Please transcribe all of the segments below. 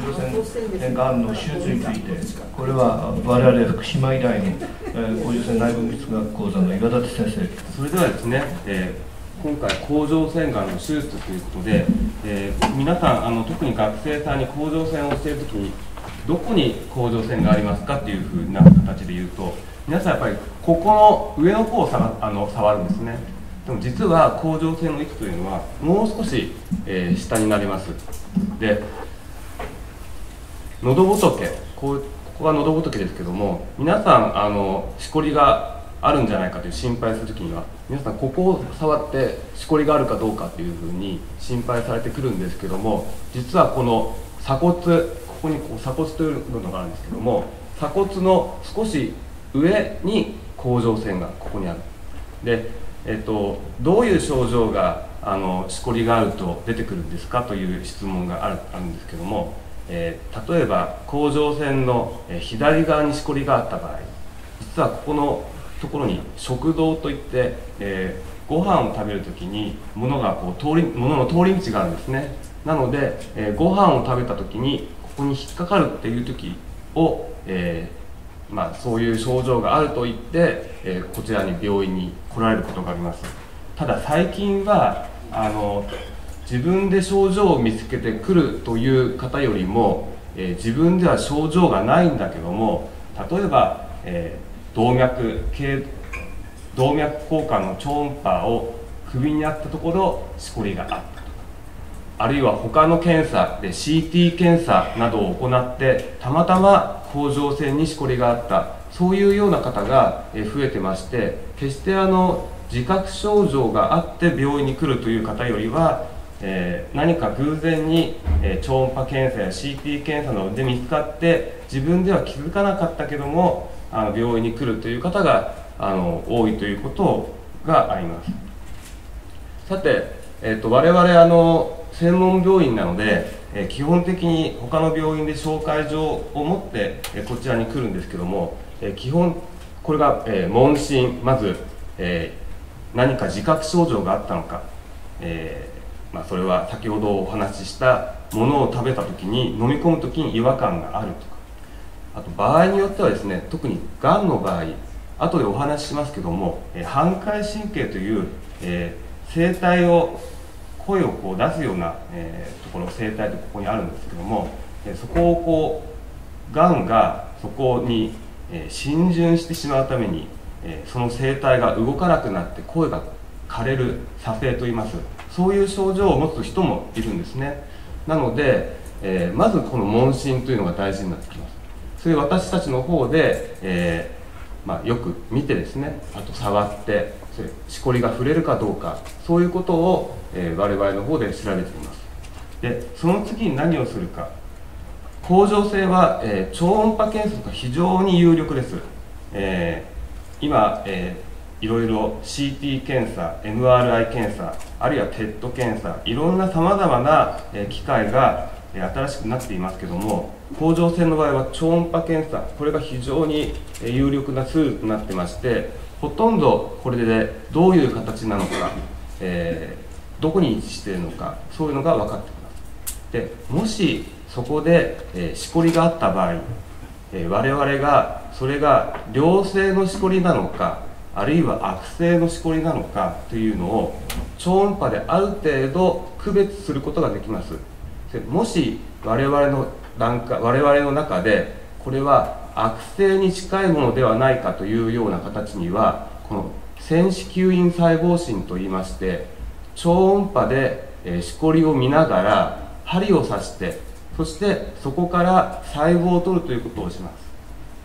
状線がんの手術について、これは我々福島医大の甲状腺内分泌学講座の岩立先生。 それではですね、今回甲状腺がんの手術ということで、皆さん特に学生さんに甲状腺をしているときにどこに甲状腺がありますかっていうふうな形で言うと、皆さんやっぱりここの上の方を触るんですね。でも実は甲状腺の位置というのはもう少し、下になります。で、喉仏、ここが喉仏ですけども、皆さんしこりがあるんじゃないかという心配するときには、皆さんここを触ってしこりがあるかどうかというふうに心配されてくるんですけども、実はこの鎖骨、ここに鎖骨というのがあるんですけども、鎖骨の少し上に甲状腺がここにある。で、どういう症状がしこりがあると出てくるんですかという質問があるんですけども、例えば甲状腺の左側にしこりがあった場合、実はここのところに食道といって、ご飯を食べるときに物の通り道があるんですね。なので、ご飯を食べたときにここに引っかかるっていう時を、そういう症状があると言って、こちらに病院に来られることがあります。ただ最近は自分で症状を見つけてくるという方よりも、自分では症状がないんだけども、例えば、動脈交換の超音波を首にあったところしこりがあったとか、あるいは他の検査で CT 検査などを行ってたまたま甲状腺にしこりがあった、そういうような方が増えてまして、決して自覚症状があって病院に来るという方よりは、何か偶然に超音波検査や CT 検査などで見つかって自分では気づかなかったけども病院に来るという方が多いということがあります。さて、我々専門病院なので、基本的に他の病院で紹介状を持ってこちらに来るんですけども、基本これが問診、まず何か自覚症状があったのか、それは先ほどお話ししたものを食べた時に飲み込む時に違和感があるとか、あと場合によってはですね、特にがんの場合、後でお話ししますけども、反回神経という、声帯を声を出すような、ところ、声帯ってここにあるんですけども、そこをがんがそこに、浸潤してしまうために、その声帯が動かなくなって声が枯れる左声といいます。そういう症状を持つ人もいるんですね。なので、まずこの問診というのが大事になってきます。それで私たちの方で、よく見てですね、あと触ってしこりが触れるかどうか、そういうことを、我々の方で調べています。でその次に何をするか、甲状腺は、超音波検査が非常に有力です。今、いろいろ CT 検査、MRI 検査、あるいは TET 検査、いろんなさまざまな機械が新しくなっていますけども、甲状腺の場合は超音波検査、これが非常に有力なツールとなってまして、ほとんどこれでどういう形なのか、どこに位置しているのか、そういうのが分かってきます。でもしそこでしこりがあった場合、我々がそれが良性のしこりなのか、あるいは悪性のしこりなのかというのを超音波である程度区別することができます。もし我々の中でこれは悪性に近いものではないかというような形には、この線子吸引細胞診といいまして、超音波でしこりを見ながら針を刺して、そしてそこから細胞を取るということをします。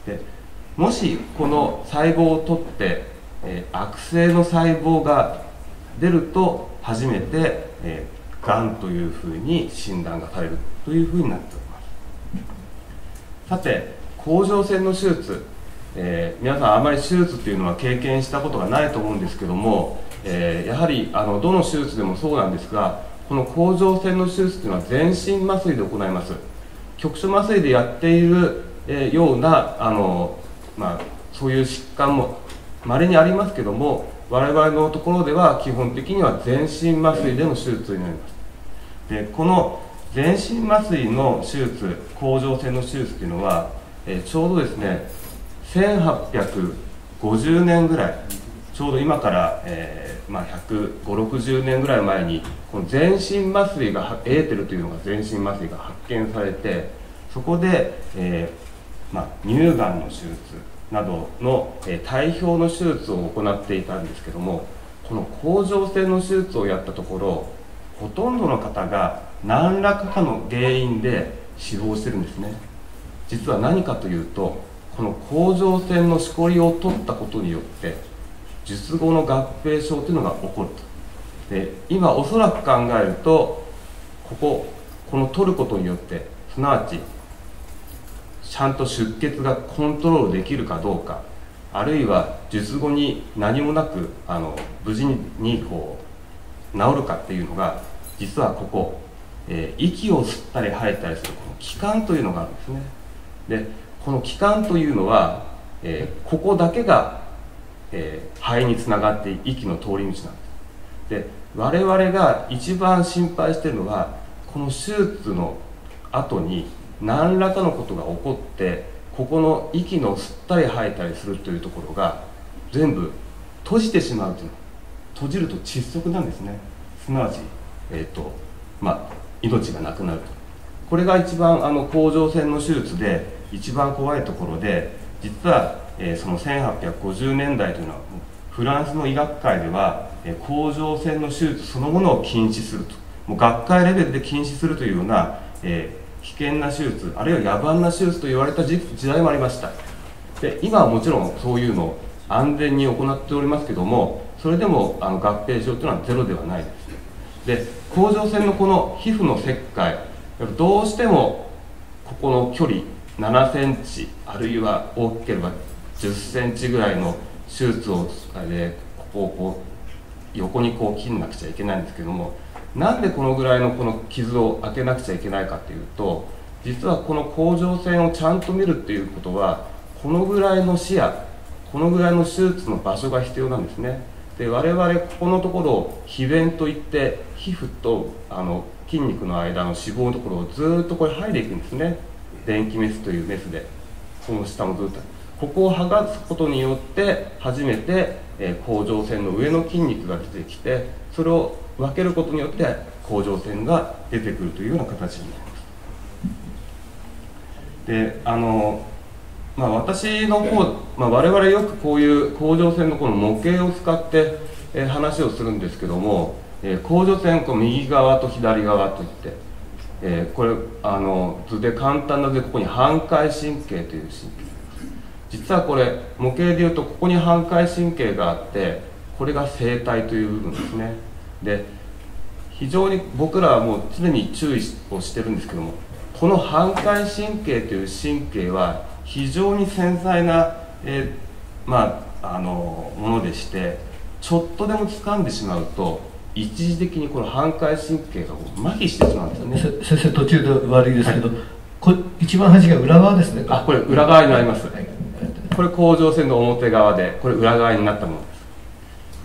でもしこの細胞を取って悪性の細胞が出ると初めてがんというふうに診断がされるというふうになっております。さて、甲状腺の手術、皆さんあまり手術というのは経験したことがないと思うんですけども、やはりどの手術でもそうなんですが、この甲状腺の手術というのは全身麻酔で行います。局所麻酔でやっているようなそういう疾患も稀にありますけども、我々のところでは基本的には全身麻酔での手術になります。でこの全身麻酔の手術、甲状腺の手術というのは、ちょうどですね、1850年ぐらい、ちょうど今から、150、60年ぐらい前に、この全身麻酔が、エーテルというのが全身麻酔が発見されて、そこで、乳がんの手術などの、体表の手術を行っていたんですけども、この甲状腺の手術をやったところ、ほとんどの方が何らかの原因で死亡してるんですね。実は何かというと、この甲状腺のしこりを取ったことによって術後の合併症というのが起こると。で、今おそらく考えると、この取ることによって、すなわちちゃんと出血がコントロールできるかどうか、あるいは術後に何もなく無事にこう治るかっていうのが、実は息を吸ったり吐いたりするこの気管というのがあるんですね。で、この気管というのは、ここだけが、肺につながって息の通り道なんです。で、我々が一番心配しているのは、この手術の後に何らかのことが起こって、ここの息の吸ったり吐いたりするというところが全部閉じてしまうというの。閉じると窒息なんですね。すなわち、命がなくなると。これが一番甲状腺の手術で一番怖いところで、実は、その1850年代というのはフランスの医学会では、甲状腺の手術そのものを禁止すると、もう学会レベルで禁止するというような、危険な手術、あるいは野蛮な手術と言われた時代もありました。で、今はもちろんそういうのを安全に行っておりますけども、それでも合併症というのはゼロではないです。で、甲状腺のこの皮膚の切開、どうしてもここの距離7センチ、あるいは大きければ10センチぐらいの手術をここを横に切んなくちゃいけないんですけども、なんでこのぐらいのこの傷を開けなくちゃいけないかというと、実はこの甲状腺をちゃんと見るっていうことは、このぐらいの視野、このぐらいの手術の場所が必要なんですね。で、我々ここのところを皮弁といって、皮膚と筋肉の間の脂肪のところをずっとこれ剥いでいくんですね。電気メスというメスで、この下もずっとここを剥がすことによって初めて、甲状腺の上の筋肉が出てきて、それを分けることによって甲状腺が出てくるというような形になります。で、私の方、我々よくこういう甲状腺のこの模型を使って、話をするんですけども、甲状腺右側と左側といって、これ図で簡単な図でここに反回神経という神経、実はこれ模型でいうとここに反回神経があって、これが声帯という部分ですね。で、非常に僕らはもう常に注意をしてるんですけども、この反回神経という神経は非常に繊細な、ものでして、ちょっとでも掴んでしまうと一時的にこの反回神経が麻痺してしまうんですよね。 先生、途中で悪いですけど、一番端が裏側ですね。 これ裏側になります。これ甲状腺の表側で、これ裏側になったものです。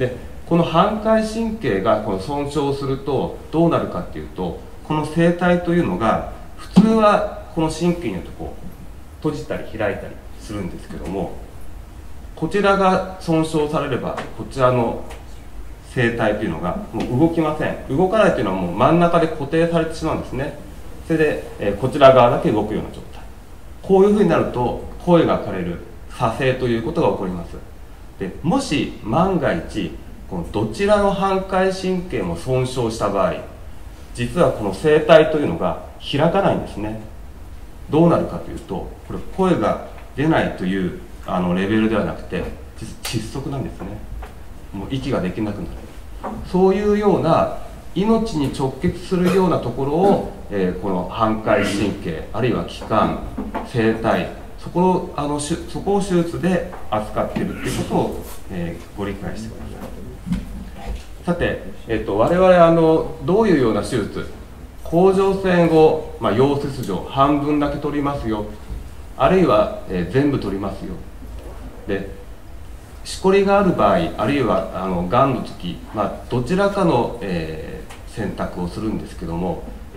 で、この反回神経がこの損傷するとどうなるかっていうと、この声帯というのが普通はこの神経によって閉じたり開いたりするんですけども、こちらが損傷されればこちらの声帯というのがもう動きません。動かないというのはもう真ん中で固定されてしまうんですね。それで、こちら側だけ動くような状態。こういうふうになると声が枯れる左声ということが起こります。で、もし万が一このどちらの反回神経も損傷した場合、実はこの声帯というのが開かないんですね。どうなるかというと、これ声が出ないというレベルではなくて窒息なんですね。もう息ができなくなる。そういうような命に直結するようなところを、この反回神経、あるいは気管、声帯、そこを手術で扱っているということを、ご理解してください。さて、我々どういうような手術、甲状腺を、溶接上半分だけ取りますよ、あるいは、全部取りますよ。で、しこりがある場合、あるいはがんの時、どちらかの、選択をするんですけども、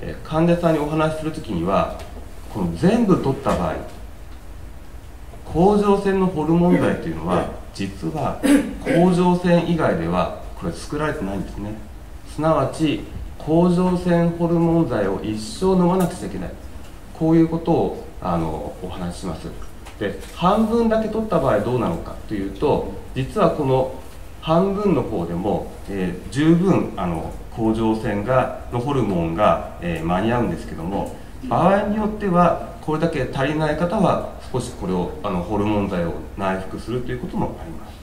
患者さんにお話しするときには、この全部取った場合、甲状腺のホルモン剤というのは実は甲状腺以外ではこれ作られてないんですね。すなわち甲状腺ホルモン剤を一生飲まなくちゃいけない、こういうことをお話しします。で、半分だけ取った場合どうなのかというと、実はこの半分の方でも、十分甲状腺のホルモンが、間に合うんですけども、場合によってはこれだけ足りない方は少しこれをホルモン剤を内服するということもあります。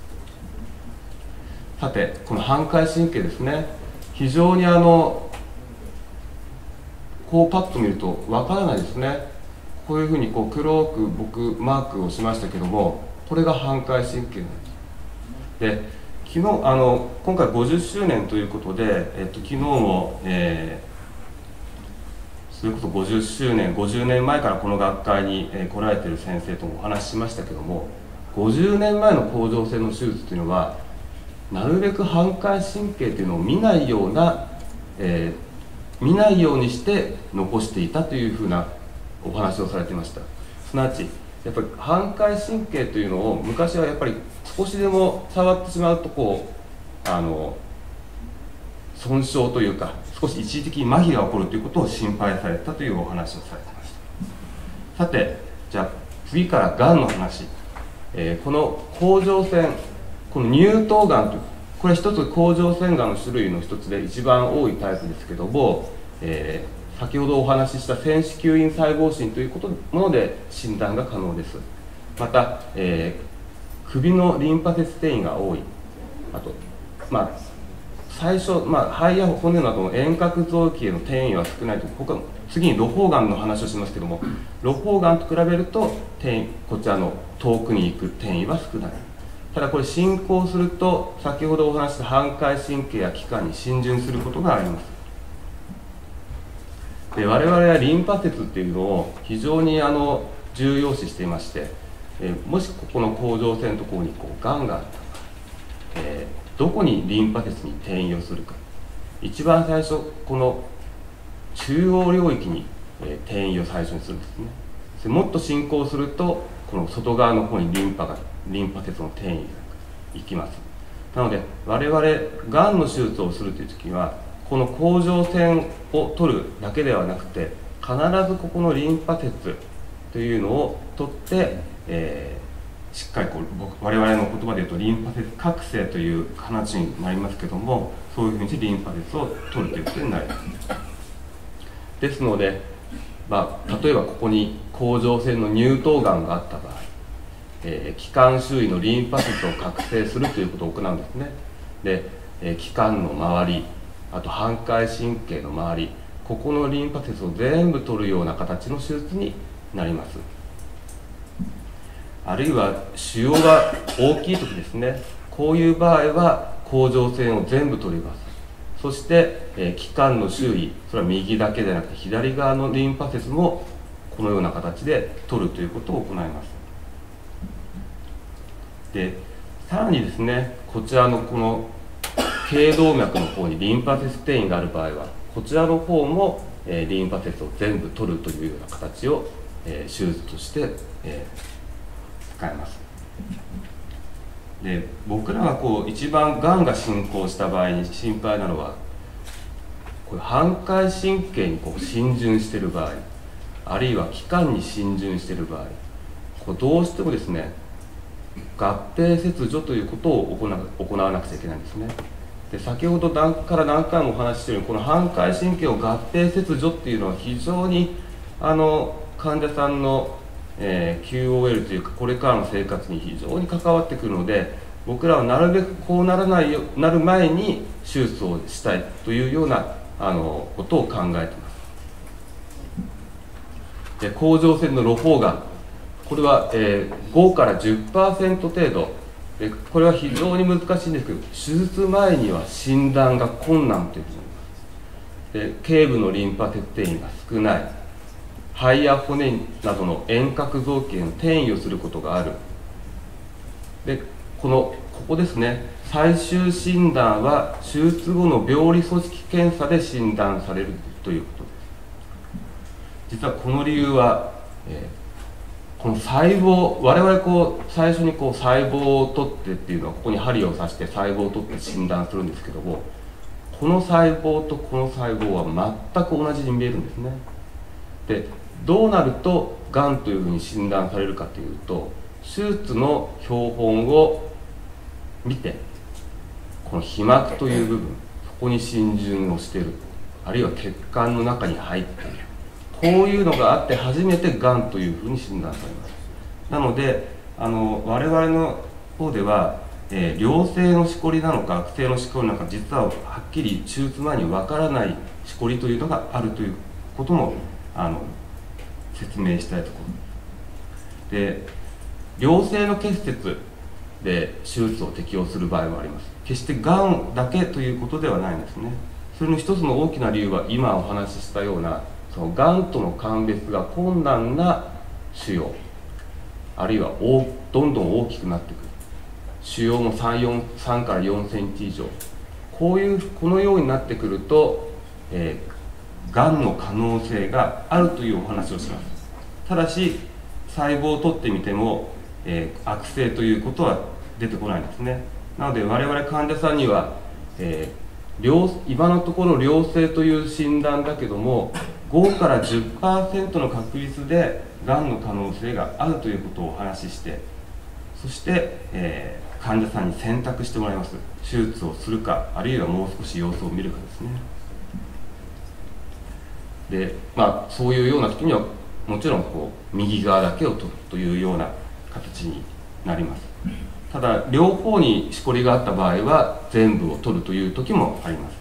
さて、この反回神経ですね、非常にこうパッと見るとわからないですね。こういうふうに黒く僕マークをしましたけども、これが反回神経なんです。で、昨日今回50周年ということで、昨日も、それこそ50周年50年前からこの学会に、来られている先生ともお話ししましたけども、50年前の甲状腺の手術というのはなるべく反回神経というのを見ないようにして残していたというふうなお話をされていました。すなわちやっぱり反回神経というのを昔はやっぱり少しでも触ってしまうと損傷というか少し一時的に麻痺が起こるということを心配されたというお話をされていました。さて、じゃあ次からがんの話、この甲状腺、この乳頭がんという、これは一つ甲状腺がんの種類の一つで一番多いタイプですけども、先ほどお話しした線子吸引細胞診というもので診断が可能です。また、首のリンパ節転移が多い、あと、最初、肺や骨などの遠隔臓器への転移は少ないと、次に露胞がんの話をしますけども、露胞がんと比べるとこちらの遠くに行く転移は少ない。ただこれ進行すると先ほどお話した反回神経や器官に浸潤することがあります。で、我々はリンパ節っていうのを非常に重要視していまして、もしここの甲状腺のところにがんがあったら、どこにリンパ節に転移をするか、一番最初この中央領域に、転移を最初にするんですね。もっと進行するとこの外側の方にリンパ節の転移が行きます。なので我々がんの手術をするという時にはこの甲状腺を取るだけではなくて、必ずここのリンパ節というのを取って、しっかり我々の言葉で言うとリンパ節覚醒という話になりますけども、そういうふうにしてリンパ節を取るということになります。ですので、例えばここに甲状腺の乳頭がんがあった場合、気管周囲のリンパ節を覚醒するということを行うんですね。で、気管の周り、あと反回神経の周り、ここのリンパ節を全部取るような形の手術になります。あるいは腫瘍が大きい時ですね、こういう場合は甲状腺を全部取ります。そして、気管の周囲、それは右だけでなくて左側のリンパ節もこのような形で取るということを行います。で、さらにですね、こちらのこの頸動脈の方にリンパ節転移がある場合はこちらの方も、リンパ節を全部取るというような形を、手術として、使えます。で、僕らが一番がんが進行した場合に心配なのは、これ反回神経に浸潤している場合、あるいは気管に浸潤している場合、どうしてもですね、合併切除ということを行わなくちゃいけないんですね。で、先ほどから何回もお話ししているように、この反回神経を合併切除っていうのは非常に患者さんの、QOL というかこれからの生活に非常に関わってくるので、僕らはなるべくこうなる前に手術をしたいというようなことを考えています。で、甲状腺の露胞がん、これは、5から 10% 程度で、これは非常に難しいんですけど、手術前には診断が困難ということになります。で、頸部のリンパ節転移が少ない、肺や骨などの遠隔臓器への転移をすることがある。で、 ここですね、最終診断は手術後の病理組織検査で診断されるということです。実はこの理由は、この細胞、我々最初に細胞を取ってっていうのは、ここに針を刺して細胞を取って診断するんですけども、この細胞とこの細胞は全く同じに見えるんですね。で、どうなるとがんというふうに診断されるかというと、手術の標本を見て、この皮膜という部分、そこに浸潤をしている、あるいは血管の中に入っている、こういうのがあって初めてがんというふうに診断されます。なので我々の方では、良性のしこりなのか悪性のしこりなのか、実ははっきり手術前にわからないしこりというのがあるということも説明したいところで、良性の結節で手術を適用する場合もあります。決してがんだけということではないんですね。それの一つの大きな理由は、今お話ししたようなそのがんとの鑑別が困難な腫瘍、あるいはどんどん大きくなってくる腫瘍も3から4センチ以上、このようになってくると、がんの可能性があるというお話をします。ただし細胞を取ってみても、悪性ということは出てこないんですね。なので我々患者さんには、今のところ良性という診断だけども、5から 10% の確率でがんの可能性があるということをお話しして、そして、患者さんに選択してもらいます。手術をするか、あるいはもう少し様子を見るかですね。で、そういうような時にはもちろん右側だけを取るというような形になります。ただ両方にしこりがあった場合は全部を取るという時もあります。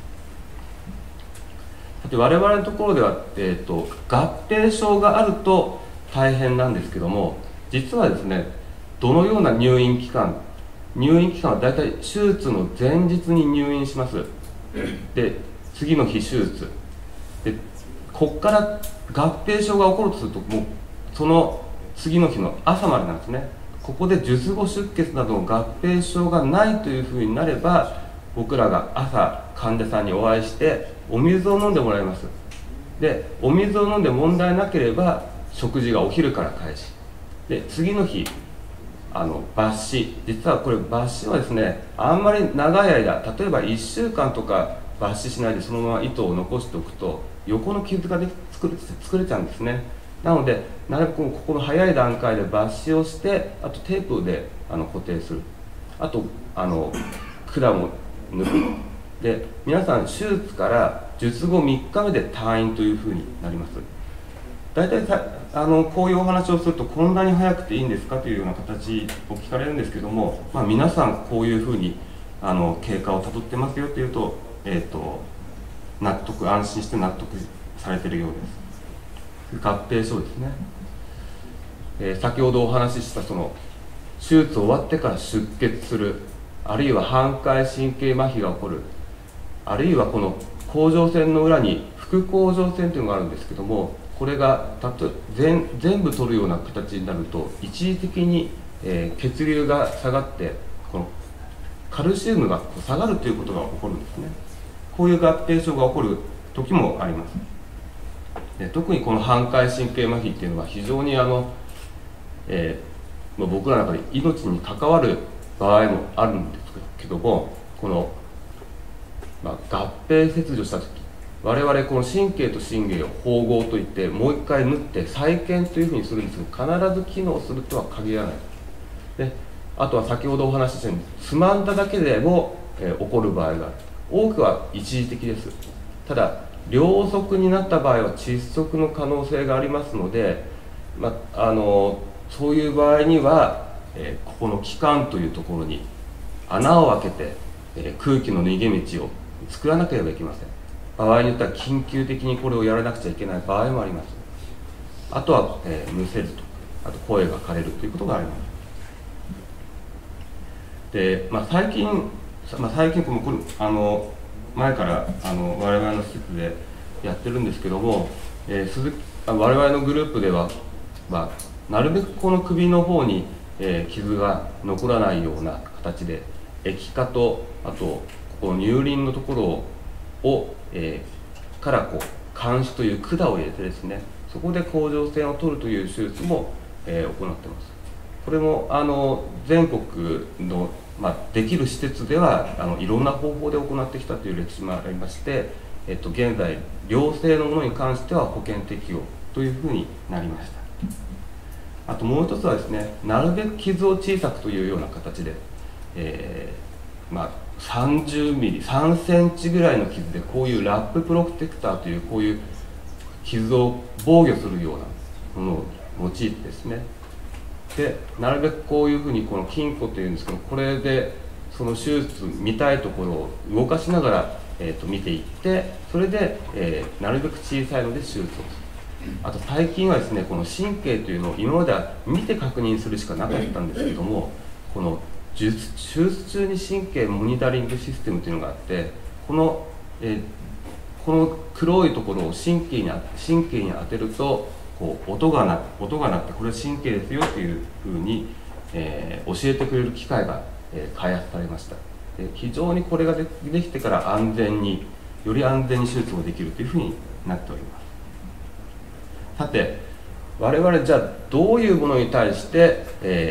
さて我々のところでは、合併症があると大変なんですけども、実はですね、どのような入院期間はだいたい手術の前日に入院します。で、次の日手術で、ここから合併症が起こるとすると、もうその次の日の朝までなんですね。ここで術後出血などの合併症がないというふうになれば、僕らが朝患者さんにお会いしてお水を飲んでもらいます。で、お水を飲んで問題なければ食事がお昼から開始で、次の日抜歯、実はこれ抜歯はですね、あんまり長い間、例えば1週間とか抜歯しないでそのまま糸を残しておくと横の傷が作れちゃうんですね。なのでなるべくここの早い段階で抜歯をして、あとテープで固定する、あと管を抜く。で、皆さん手術から術後3日目で退院というふうになります。大体こういうお話をすると、こんなに早くていいんですかというような形を聞かれるんですけども、皆さんこういうふうに経過をたどってますよというと、安心して納得されているようです。合併症ですね。先ほどお話しした手術終わってから出血する、あるいは反回神経麻痺が起こる、あるいはこの甲状腺の裏に副甲状腺というのがあるんですけども、これが全部取るような形になると、一時的に、血流が下がって、このカルシウムが下がるということが起こるんですね。こういう合併症が起こる時もあります。で、特にこの反回神経麻痺っていうのは非常に僕らの中で命に関わる場合もあるんですけども、この、合併切除した時、我々この神経と神経を縫合といって、もう一回縫って再建というふうにするんですが、必ず機能するとは限らない。で、あとは先ほどお話ししたように、つまんだだけでも、起こる場合がある。多くは一時的です。ただ両側になった場合は窒息の可能性がありますので、そういう場合には、ここの気管というところに穴を開けて、空気の逃げ道を作らなければいけません。場合によっては緊急的にこれをやらなくちゃいけない場合もあります。あとは、むせると、あと声が枯れるということがあります。で、最近これ前から我々の施設でやってるんですけども、我々のグループでは、なるべくこの首の方に傷が残らないような形で液化と、あとここ乳輪のところを、からこう鉗子という管を入れてですね、そこで甲状腺を取るという手術も、行ってます。これも全国の、できる施設ではいろんな方法で行ってきたという歴史もありまして、現在良性のものに関しては保険適用というふうになりました。あともう一つはですね、なるべく傷を小さくというような形で、30ミリ、3センチぐらいの傷でこういうラッププロテクターというこういう傷を防御するようなものを用いてですね、でなるべくこういうふうにこの金庫というんですけど、これでその手術見たいところを動かしながら、見ていって、それで、なるべく小さいので手術をする。あと最近はですね、この神経というのを今までは見て確認するしかなかったんですけども、この手術中に神経モニタリングシステムというのがあって、この黒いところを神経に当てるとこう音が鳴って、これは神経ですよというふうに、教えてくれる機械が、開発されました。で非常にこれができてからより安全に手術をできるというふうになっております。さて我々じゃあどういうものに対して、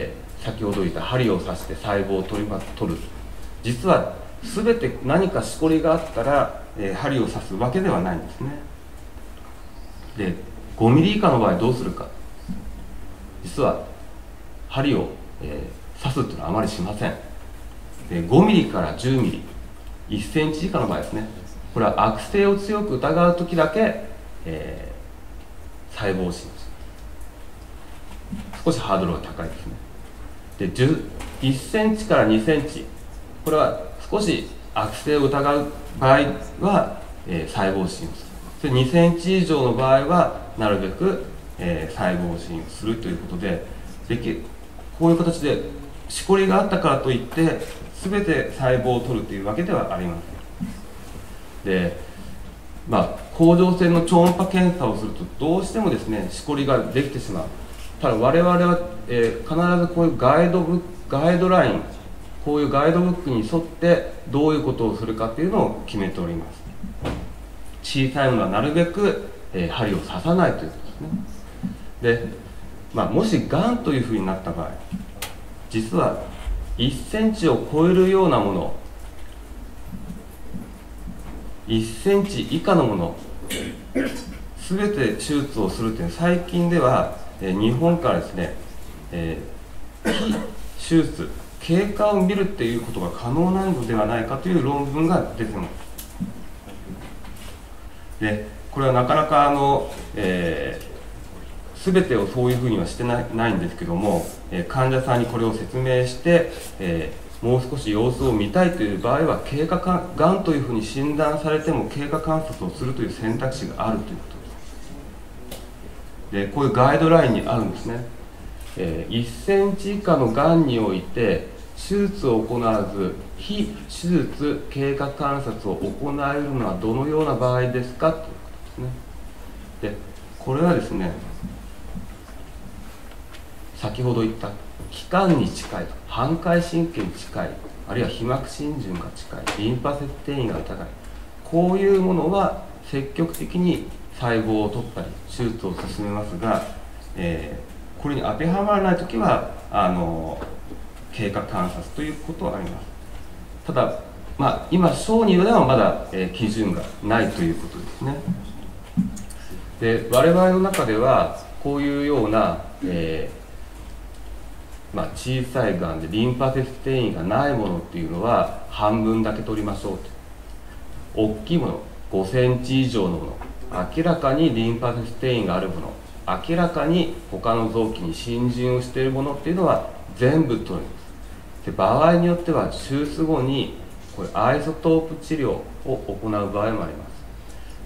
先ほど言った針を刺して細胞を取る、実は全て何かしこりがあったら、針を刺すわけではないんですね。で5ミリ以下の場合どうするか、実は針を、刺すっていうのはあまりしません。で5ミリから10ミリ、1センチ以下の場合ですね、これは悪性を強く疑う時だけ、細胞をします。少しハードルが高いですね。で1センチから2センチ、これは少し悪性を疑う場合は、細胞診をする。2センチ以上の場合はなるべく、細胞診をするということで、こういう形でしこりがあったからといって全て細胞を取るというわけではありません。で甲状腺の超音波検査をするとどうしてもですね、しこりができてしまう。ただ我々は、必ずこういうガイドライン、こういうガイドブックに沿ってどういうことをするかというのを決めております。小さいものはなるべく、針を刺さないということですね。で、もしがんというふうになった場合、実は1センチを超えるようなもの、1センチ以下のもの全て手術をするという、最近では日本からですね、非手術経過を見るっていうことが可能なのではないかという論文が出てます。でこれはなかなか全てをそういうふうにはしてないんですけども、患者さんにこれを説明して、もう少し様子を見たいという場合はがんというふうに診断されても経過観察をするという選択肢があるということです。でこういうガイドラインにあるんですね。1センチ以下のがんにおいて手術を行わず非手術経過観察を行えるのはどのような場合ですかということですね。でこれはですね、先ほど言った気管に近い、反回神経に近い、あるいは皮膜浸潤が近い、リンパ節転移が高い、こういうものは積極的に細胞を取ったり手術を進めますが、これに当てはまらないときは経過観察ということはあります。ただ、今小児ではまだ、基準がないということですね。で我々の中ではこういうような、小さいがんでリンパ節転移がないものっていうのは半分だけ取りましょうと。大きいもの5センチ以上のもの、明らかにリンパ節転移があるもの、明らかに他の臓器に浸潤をしているものっていうのは全部取ります。で場合によっては手術後にこれアイソトープ治療を行う場合もあります。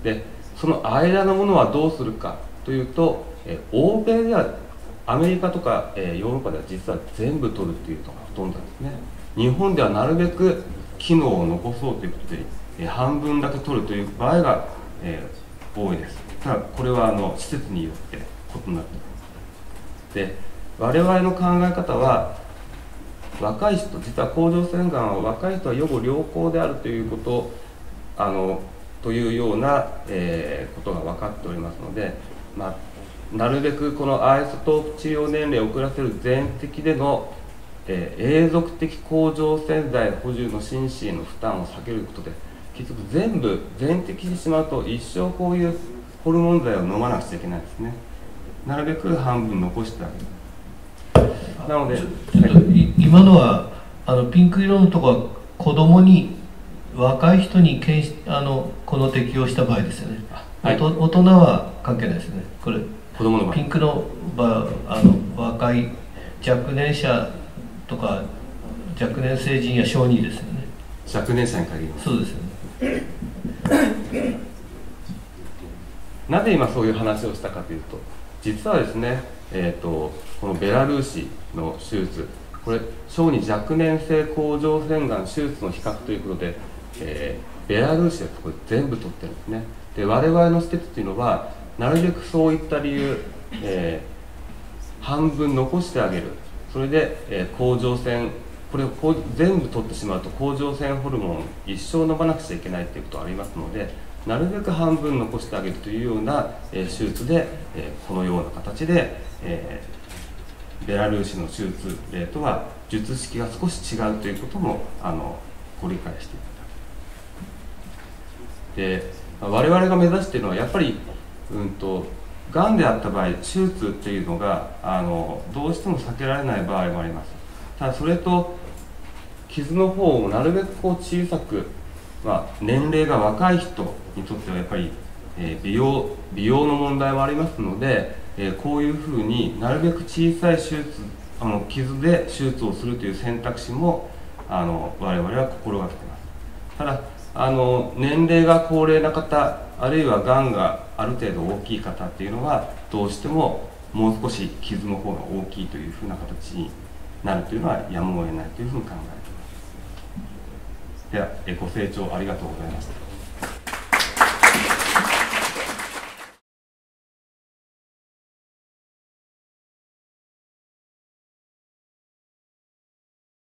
でその間のものはどうするかというと、欧米ではアメリカとか、ヨーロッパでは実は全部取るっていうのがほとんどですね。日本ではなるべく機能を残そうということで、半分だけ取るという場合が、多いです。ただこれは施設によって異なっています。で我々の考え方は、若い人、実は甲状腺がんは若い人は予後良好であるということというような、ことが分かっておりますので、なるべくこのアイソトープ治療年齢を遅らせる全摘での、永続的甲状腺剤補充の心身への負担を避けることで、結局全部全摘してしまうと一生こういうホルモン剤を飲まなくちゃいけないですね。なるべく半分残してあげる。なのでちょっと今のはピンク色のところは子供に若い人にこの適用した場合ですよね。大人は関係ないですよね。これ子供の場合、 ピンクの場合若い若年者とか若年成人や小児ですよね。 若年者に限ります。 そうですよね。 なぜ今そういう話をしたかというと、実はですね、このベラルーシの手術、これ小児若年性甲状腺がん手術の比較ということで、ベラルーシはこれ全部取ってるんですね。で、我々の施設というのはなるべくそういった理由、半分残してあげる。それで、甲状腺、これを全部取ってしまうと甲状腺ホルモンを一生飲まなくちゃいけないということがありますので、なるべく半分残してあげるというような、手術で、このような形で、ベラルーシの手術例とは術式が少し違うということもご理解していただく。で、我々が目指しているのはやっぱりがんであった場合、手術っていうのがどうしても避けられない場合もあります。ただそれと傷の方をなるべく小さく、年齢が若い人にとってはやっぱり、美容の問題もありますので、こういうふうになるべく小さい手術傷で手術をするという選択肢も我々は心がけています。ただ年齢が高齢な方、あるいはがんがある程度大きい方っていうのはどうしてももう少し傷の方が大きいというふうな形になるというのはやむを得ないというふうに考えています。ではご清聴ありがとうございました。